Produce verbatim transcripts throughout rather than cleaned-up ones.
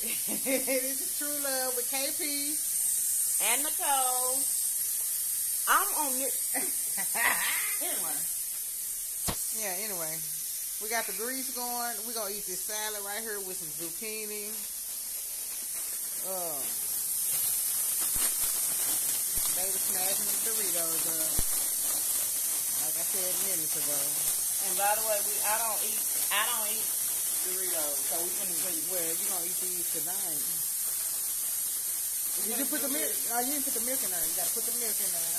This is True Love with K P and Nicole. I'm on it. Anyway. Yeah, anyway. We got the grease going. We're going to eat this salad right here with some zucchini. Uh, baby smashing the Doritos up. Like I said minutes ago. And by the way, we I don't eat I don't eat Doritos, so we can eat. Well, you're going to eat these tonight. Did you put the milk? Oh, you didn't put the milk in there. You got to put the milk in there.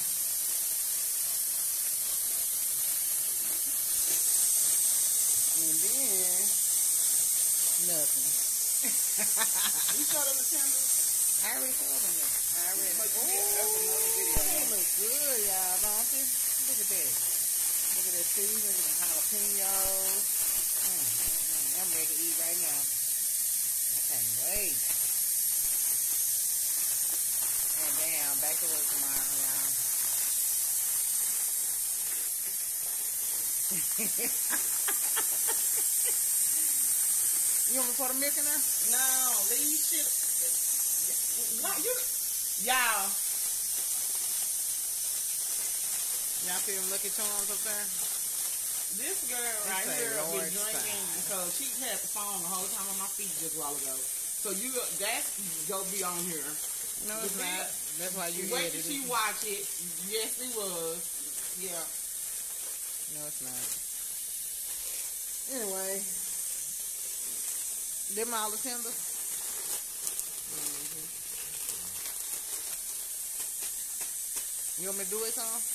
And then, nothing. You showed them the tenders? I already showed them that. I already. But Oh, yeah, that's another video. they look good, y'all, don't they? Look at that. Look at that cheese. Look at the jalapenos. Mm, mm, mm. I'm ready to eat right now. I can't wait. And damn, back to work tomorrow, y'all. You want me to pour the milk in there? No, leave shit. Like you, y'all. Y'all see them lucky charms up there? This girl right say here Lord been drinking style. because she had the phone the whole time on my feet just a while ago. So you that's go be on here. No, it's The not. video- That's why you Wait edited till she it. watch it. Yes, it was. Yeah. No, it's not. Anyway, them all the tenders. Mm-hmm. You want me to do it, Tom?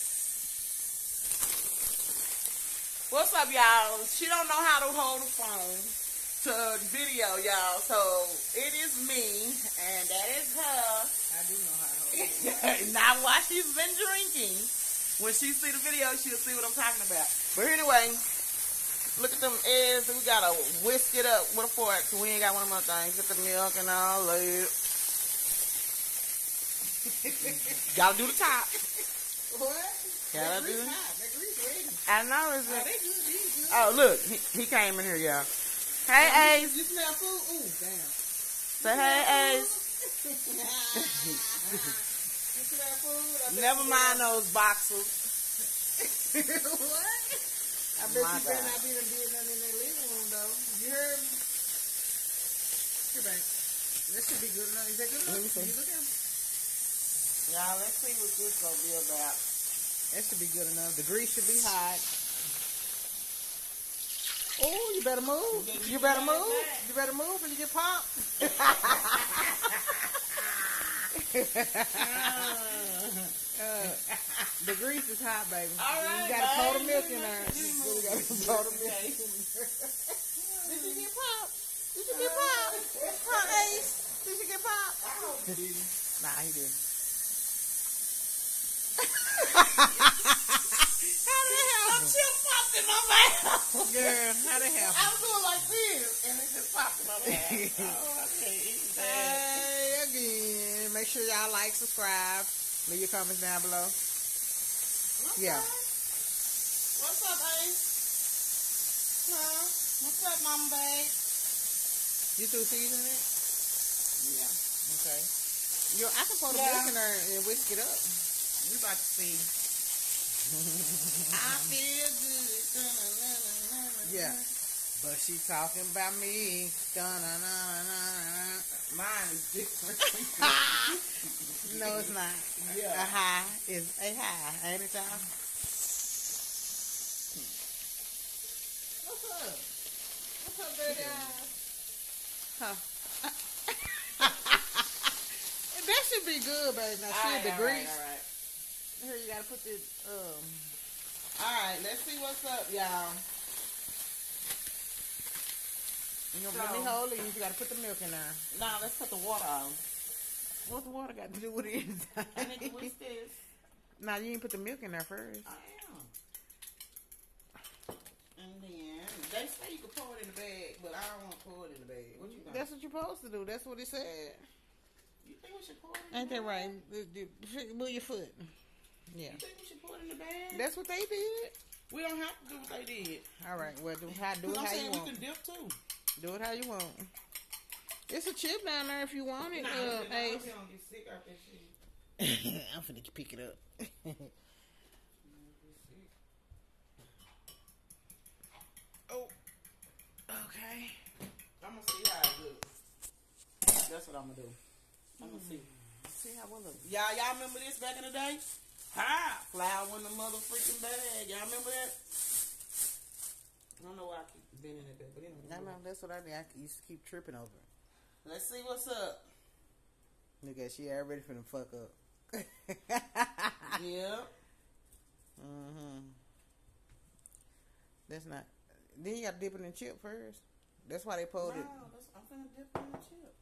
What's up, y'all? She don't know how to hold the phone to video, y'all. So it is me, and that is her. I do know how to hold it. Not while she's been drinking. When she see the video, she'll see what I'm talking about. But anyway, look at them eggs. We gotta whisk it up with a fork. So we ain't got one of my things. Get the milk and all that. Gotta do the top. What? Gotta That do. grease hot. That grease ready. I know it's. Oh, they good. These good. Oh, look, he, he came in here, y'all. Hey, Ace. You smell food? Ooh, damn. Say hey, Ace. You smell food? I bet Never you mind will. those boxers. What? I bet My you better God. not be done did nothing in their living room, though. You heard me? Here, babe. That should be good enough. Is that good enough? Let me see. You look at it. Y'all, let's see what this gonna be about. That should be good enough. The grease should be hot. Oh, you better move. You better move. You better move when you get popped. uh, the grease is hot, baby. All right, you gotta pour the babe. milk in there. You You move. gotta pour the milk in there. Did you get popped? Did you get popped? Huh, Ace? Did you get popped? Nah, he didn't. How did it Some happen? chip popped in my mouth. Girl, how did it I happen? was doing like this, and it just popped in my mouth. Oh, I can't eat that. Hey, again. Make sure y'all like, subscribe. Leave your comments down below. Okay. Yeah. What's up, Ace? Huh? What's up, Mama Babe? You through seasoning it? Yeah. Okay. Yo, I can pour the Yeah. milk in there and whisk it up. We about to see. I feel good. Yeah. But she talking about me. Dun-na-na-na-na. Mine is different. No, it's not. Yeah. A high is a high, ain't it, y'all? What's up? What's up, baby? Huh? That should be good, baby. Now, All see right, the all grease. right, all right. Here, you gotta put this, um... All right, let's see what's up, y'all. You know, So- let me hold it. You gotta put the milk in there. Now, let's put the water on. What's the water got to do with it? And then what's this? Nah, you didn't put the milk in there first. I am. And then, they say you can pour it in the bag, but I don't want to pour it in the bag. What you think? That's what you're supposed to do. That's what it said. You think we should pour it in Ain't the that bag? right? Move your foot. Yeah. You think we should pour it in the bag? That's what they did. We don't have to do what they did. All right. Well, do, how, do it Because I'm how saying you we want. can dip too. Do it how you want. It's a chip down there if you want it. Nah, uh, I Ace. hope you don't get sick out that shit. I'm finna pick it up. Oh. Okay. I'm gonna see how it looks. That's what I'm gonna do. I'm gonna see. See how it look. Y'all, y'all remember this back in the day? Ha! Flour in the mother freaking bag. Y'all remember that? I don't know why I keep bending it back, but anyway. I know, that's what I did. I used to keep tripping over it. Let's see what's up. Look at she already finna fuck up. Yeah. Mm-hmm. That's not. Then you got to dip it in chip first. That's why they pulled No, it. that's, I'm finna dip in the chip.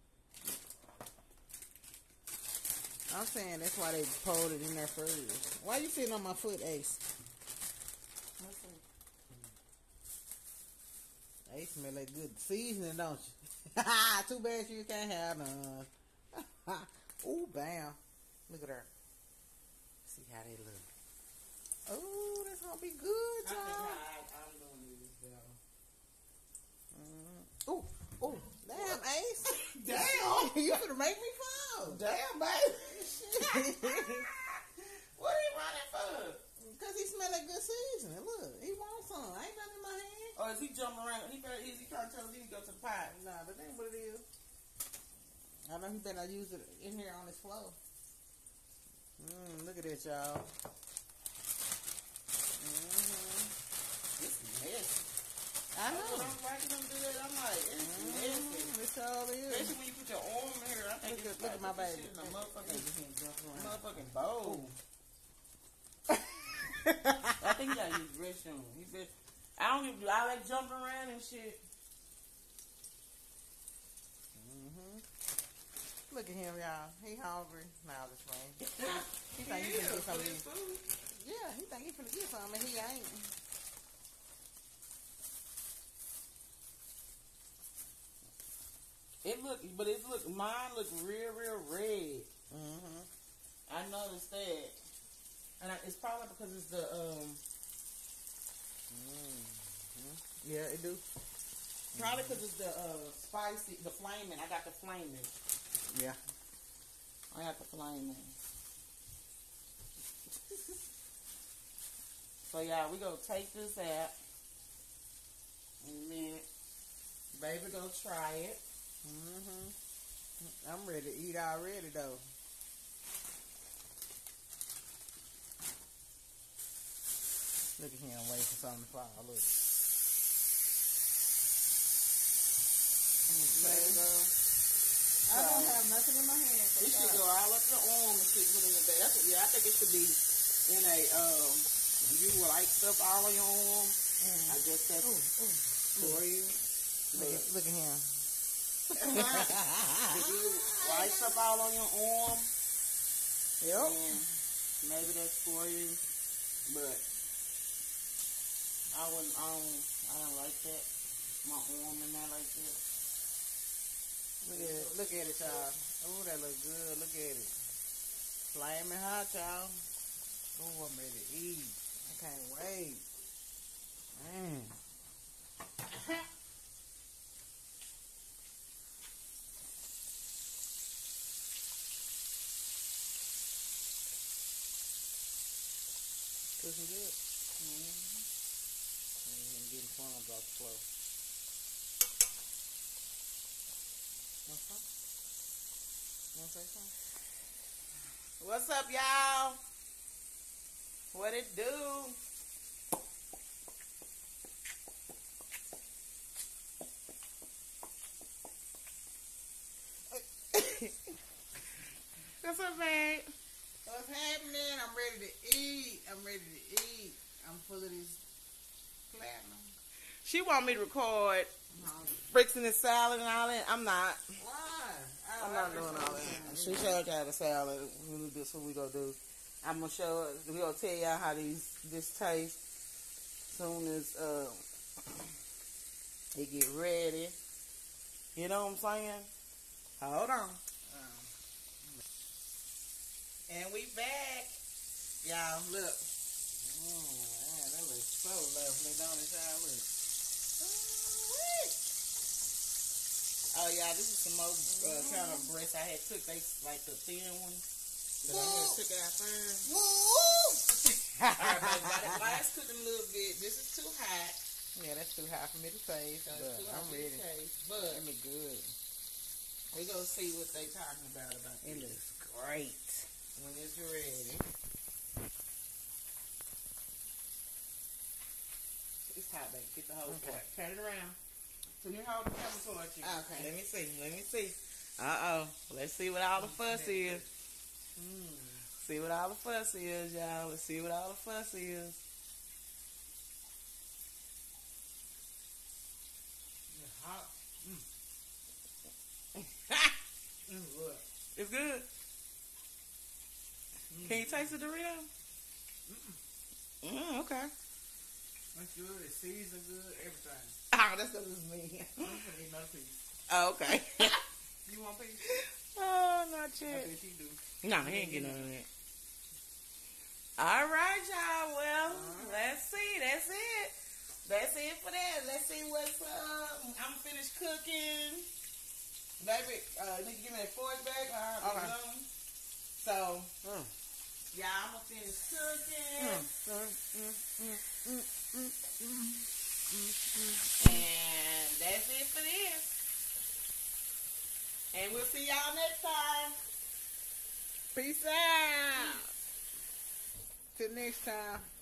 I'm saying that's why they pulled it in there first. Why you sitting on my foot, Ace? Let's see. Ace smell like good seasoning, don't you? Too bad you can't have none. Ooh, bam. Look at her. See how they look. Oh, that's gonna be good, I think y'all. I, I'm gonna do this better. Mm. Ooh, ooh, damn, Ace. Damn. You gonna make me fall. Damn, baby. What are you running for? Because he smell like good seasoning. Look, he wants some. Ain't nothing in my hand. Or is he jumping around? He better, is he trying to tell us he can go to the pot? Nah, that ain't what it is. I know he better use it in here on his floor. Mmm, look at this, y'all. Mm-hmm. This is messy. I know. When I'm watching them do that, I'm like, it's Mm-hmm. messy. That's all it is. Especially when you put your arm in here. I think Look it's at, look at my like baby. shit in a motherfucking, Motherfucking motherfucking bowl. I think he gotta use restroom. He said, I don't even do. I like jumping around and shit. Mm-hmm. Look at him, y'all. He hungry. Now this way. He think he Yeah, finna get for something. this food. Yeah, he think he finna get something, and he ain't. It look, but it look. Mine look real, real red. Mm-hmm. I noticed that, and I, it's probably because it's the um. Mm-hmm. Yeah, it do. Probably because it's the uh spicy, the flaming. I got the flaming. Yeah. I got the flaming. So yeah, we gonna take this out, and then baby gonna try it. Mm-hmm. I'm ready to eat already, though. Look at him waiting for something to fall. Look. Baby go. I don't have nothing in my hand. So It should go all up your arm and shit. Put in the bag. That's what, yeah, I think it should be in a um. You will like stuff all on your arm. Mm. I guess that's Ooh, ooh. for you. Look at, look at him. If you like stuff all on your arm, Yep. then maybe that's for you. But I wouldn't. I don't. I don't like that. My arm in there like that. Look at it. Look at it, y'all. Oh, that look good. Look at it. Flaming hot, y'all. Oh, I'm ready to eat. I can't wait. Man. Cooking good. Mm-hmm. And getting fun about the flow. Want some? You want to say something? What's up, y'all? What it do? What's up, babe? What's happening? I'm ready to eat. I'm ready to eat. I'm full of this platinum. She want me to record I'm hungry. fixing the salad and all that. I'm not. Why? I I'm not doing all that. She showed y'all the salad. This is what we gonna do. I'm gonna show. We gonna tell y'all how these this tastes. Soon as uh, it get ready. You know what I'm saying? Hold on. Um, And we back. Y'all, look. oh, man, that looks so lovely, don't it, y'all? Look. I Oh yeah, this is some more uh, kind of breasts I had took. They like the thin ones that I had took out first. Alright, baby, by the last cooking a little bit. This is too hot. Yeah, that's too hot for me to taste, but I'm ready. Taste, but it look good. We gonna see what they talking about about it. This. Looks great when it's ready. It's hot, baby. Get the whole okay. pot. Turn it around. So you hold the camera towards you. Okay. Let me see. Let me see. Uh oh. Let's see what all the fuss is. Mm. See what all the fuss is, y'all. Let's see what all the fuss is. It's hot. Mm. It's good. It's good. Mm. Can you taste the Dorito? Mm. Mm, okay. It's good. It's seasoned good. Everything. Oh, that's what it's me. I'm gonna eat another piece. Oh, okay. You want a piece? Oh, not I yet. think she do. No, he ain't getting none of that. All right, y'all. Well, right. let's see. That's it. That's it for that. Let's see what's up. I'm finished cooking. Baby, uh, need to give me that fork back. All right, Okay. So, Mm. yeah, I'm gonna finish cooking. Mm. Mm. Mm. Mm. Mm. Mm. Mm. And that's it for this. And we'll see y'all next time. Peace out. Till next time.